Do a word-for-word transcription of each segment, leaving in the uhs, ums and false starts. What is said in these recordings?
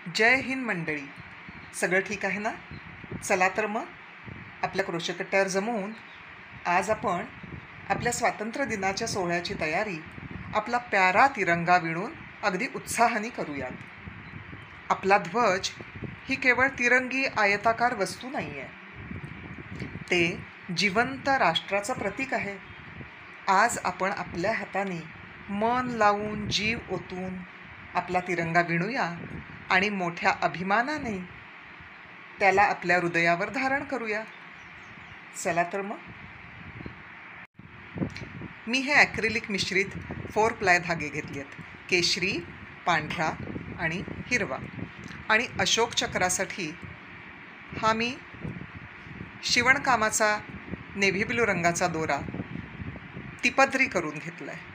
जय हिंद मंडळी. सगळं ठीक आहे ना? चला तर मग आपल्या क्रोशेकट्ट्यावर जमवून आज आपण आपल्या स्वातंत्र्य दिनाच्या सोहळ्याची तयारी आपला प्यारा तिरंगा विणून अगदी उत्साहाने करूयात. आपला ध्वज ही केवळ तिरंगी आयताकार वस्तू नाही आहे, ते जिवंत राष्ट्राचं प्रतीक आहे. आज आपण आपल्या हाताने मन लावून जीव ओतून आपला तिरंगा विणूया आणि मोठ्या अभिमानाने त्याला आपल्या हृदयावर धारण करूया. चला तर मग. मी हे ॲक्रिलिक मिश्रित फोर प्लाय धागे घेतले आहेत, केशरी, पांढरा आणि हिरवा. आणि अशोक चक्रासाठी हा मी शिवणकामाचा नेव्ही ब्लू रंगाचा दोरा तिपदरी करून घेतला आहे.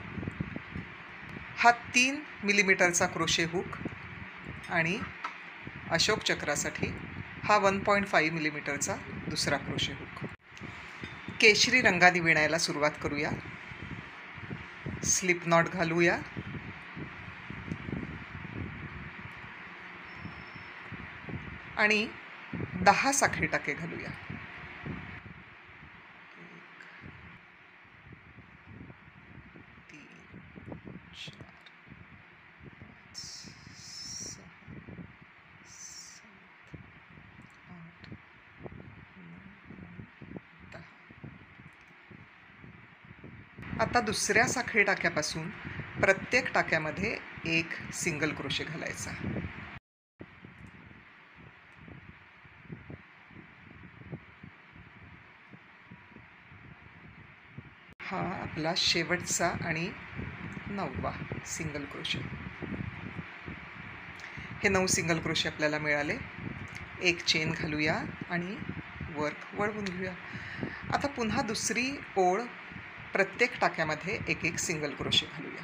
हा तीन मिलीमीटरचा क्रोशे हुक आणि अशोक चक्रासाठी हा वन पॉईंट फाईव्ह मिलीमीटरचा दुसरा क्रोशे हुक. केशरी रंगाने विणायला सुरुवात करूया. स्लिप नॉट घालूया. आणि दहा साखळी टाके घालूया. आता दुसऱ्या साखळी टाक्यापासून प्रत्येक टाक्यामध्ये एक सिंगल क्रोशे घालायचा. हा आपला शेवटचा आणि नववा सिंगल क्रोशे. हे नऊ सिंगल क्रोशे आपल्याला मिळाले. एक चेन घालूया आणि वर्क वळवून घेऊया. आता पुन्हा दुसरी ओळ प्रत्येक टाक्यामध्ये एक एक सिंगल क्रोशे घालूया.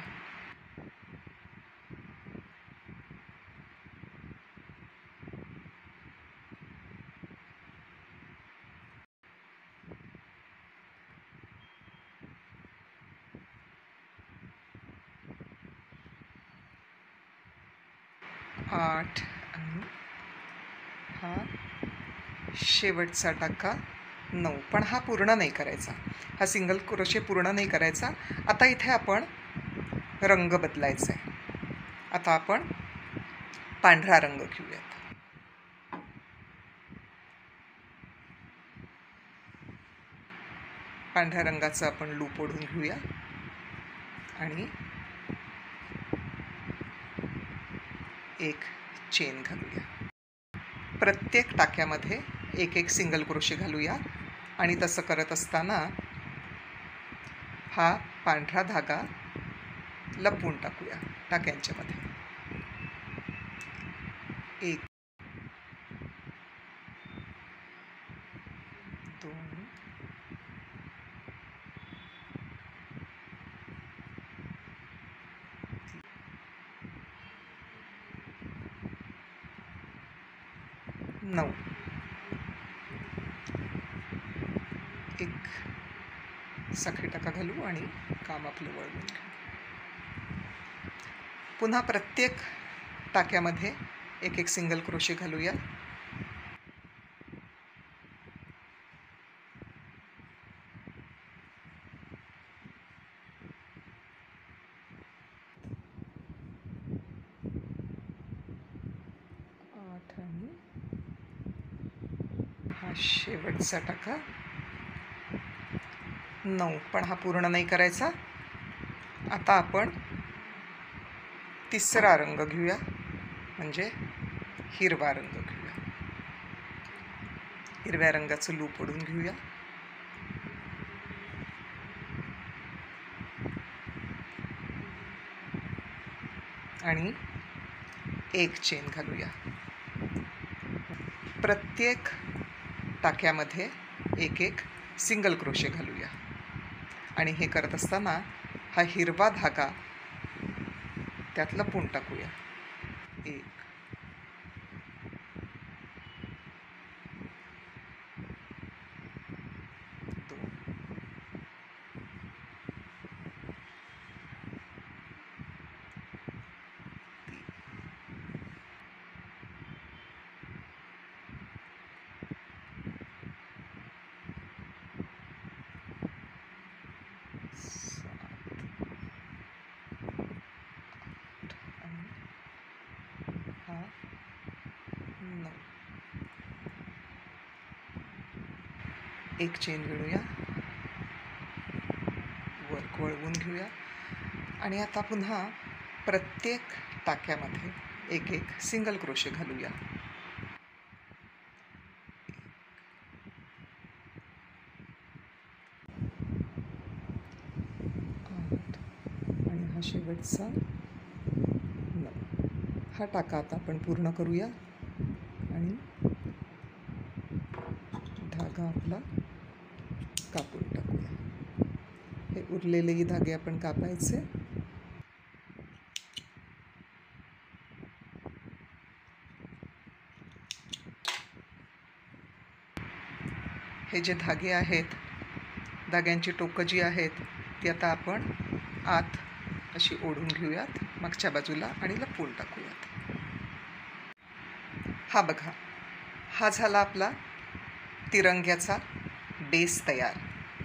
आठ आणि हा शेवटचा टाका नऊ. पण हा पूर्ण नाही करायचा, हा सिंगल क्रोशे पूर्ण नाही करायचा. आता इथे आपण रंग बदलायचा आहे. आता आपण पांढरा रंग घेऊयात. पांढऱ्या रंगाचं आपण लूप ओढून घेऊया आणि एक चेन घालूया. प्रत्येक टाक्यामध्ये एक एक सिंगल क्रोशे घालूया आणि तसं करत असताना हा पांढरा धागा लपवून टाकूया टाक्यांच्या मध्ये. एक, दोन, नऊ. एक साखळी टाका घालू आणि काम आपलं वळवून घेऊ. पुन्हा प्रत्येक टाक्यामध्ये एक एक सिंगल क्रोशे घालूया. आठ आणि हा शेवटचा टाका नऊ. पण हा पूर्ण नाही करायचा. आता आपण तिसरा रंग घेऊया, म्हणजे हिरवा रंग घेऊया. हिरव्या रंगाचं लूप ओढून घेऊया आणि एक चेन घालूया. प्रत्येक टाक्यामध्ये एक एक सिंगल क्रोशे घालूया आणि हे करत असताना हा हिरवा धागा त्यात लपवून टाकूया. एक, दोन, एक चेन विणूया, वर वळवून घेऊया आणि आता पुन्हा प्रत्येक टाक्यामध्ये एक एक सिंगल क्रोशे घालूया. आणि हा शेवटचा नऊ. हा टाका आता आपण पूर्ण करूया आणि धागा आपला कापून टाकूया. हे उरलेलेही धागे आपण कापायचे. हे जे धागे आहेत, धाग्यांची टोकं जी आहेत ती आता आपण आत अशी ओढून घेऊयात मागच्या बाजूला आणि लपवून टाकूयात. हा बघा, हा झाला आपला तिरंग्याचा बेस तयार.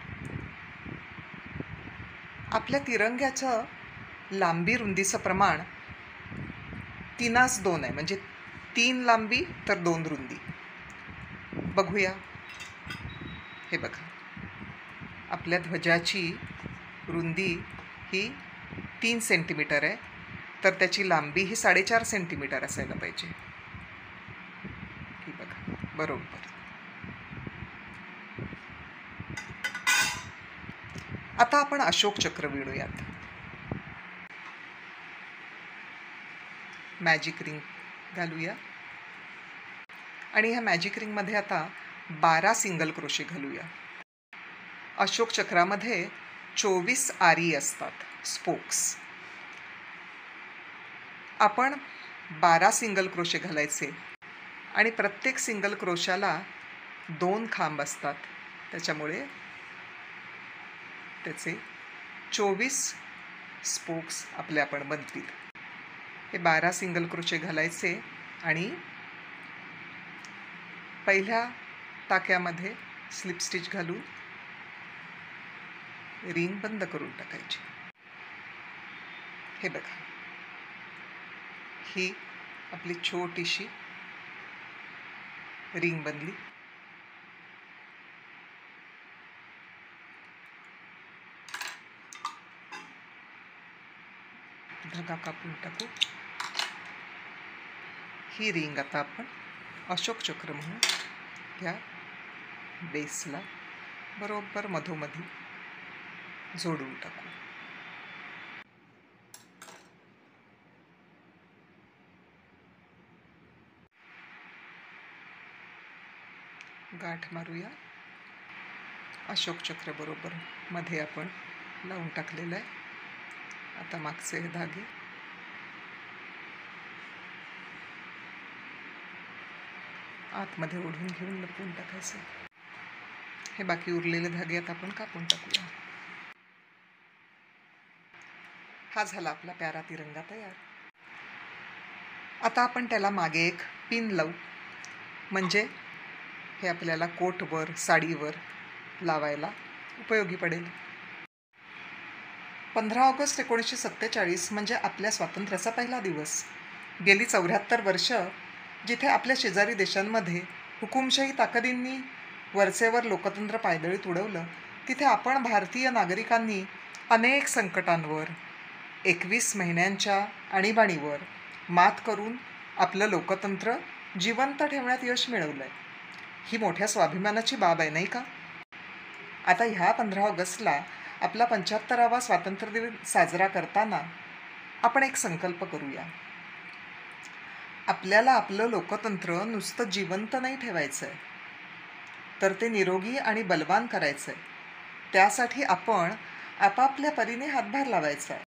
आपल्या तिरंग्याचं लांबी रुंदीचं प्रमाण तीनास दोन आहे, म्हणजे तीन लांबी तर दोन रुंदी. बघूया. हे बघा, आपल्या ध्वजाची रुंदी ही तीन सेंटीमीटर आहे, तर त्याची लांबी ही साडेचार सेंटीमीटर असायला पाहिजे. ही बघा, बरोबर. आता आपण अशोक चक्र विणूयात. मॅजिक रिंग घालूया आणि ह्या मॅजिक रिंगमध्ये आता बारा सिंगल क्रोशे घालूया. अशोक चक्रामध्ये चोवीस आरी असतात, स्पोक्स. आपण बारा सिंगल क्रोशे घालायचे आणि प्रत्येक सिंगल क्रोशाला दोन खांब असतात, त्याच्यामुळे त्याचे चोवीस स्पोक्स आपले आपण बनतील. हे बारा सिंगल क्रोशे घालायचे आणि पहिल्या टाक्यामध्ये स्लिप स्टिच घालून रिंग बंद करून टाकायची. हे बघा, ही आपली छोटीशी रिंग बनली. धागा कापून टाकू. ही रिंग आता आपण अशोक चक्र म्हणून या बेसला बरोबर मधोमधी जोडून टाकू. गाठ मारूया. अशोक चक्र बरोबर मध्ये आपण लावून टाकलेलं आहे. आता मागचे हे धागे आतमध्ये ओढून घेऊन लपवून टाकायचे. हे बाकी उरलेले धागे आता आपण कापून टाकूया. हा झाला आपला प्यारा तिरंगा तयार. आता आपण त्याला मागे एक पिन लावू, म्हणजे हे आपल्याला कोटवर साडीवर लावायला उपयोगी पडेल. पंधरा ऑगस्ट एकोणीसशे सत्तेचाळीस म्हणजे आपल्या स्वातंत्र्याचा पहिला दिवस. गेली चौऱ्याहत्तर वर्ष जिथे आपल्या शेजारी देशांमध्ये हुकुमशाही ताकदींनी वरचेवर लोकतंत्र पायदळीत उडवलं, तिथे आपण भारतीय नागरिकांनी अनेक संकटांवर, एकवीस महिन्यांच्या आणीबाणीवर मात करून आपलं लोकतंत्र जिवंत ठेवण्यात यश मिळवलं आहे. ही मोठ्या स्वाभिमानाची बाब आहे, नाही का? आता ह्या पंधरा ऑगस्टला आपला पंच्याहत्तरावा स्वातंत्र्य दिन साजरा करताना आपण एक संकल्प करूया. आपल्याला आपलं लोकतंत्र नुसतं जिवंत नाही ठेवायचं आहे, तर ते निरोगी आणि बलवान करायचं आहे. त्यासाठी आपण आपापल्या परीने हातभार लावायचा आहे.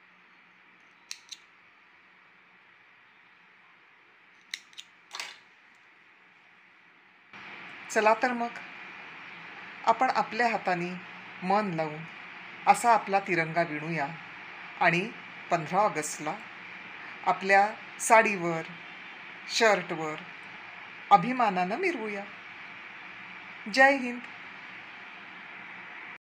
चला तर मग आपण आपल्या हाताने मन लावून असा आपला तिरंगा विणूया आणि पंधरा ऑगस्टला आपल्या साडीवर, शर्टवर अभिमानानं मिरवूया. जय हिंद.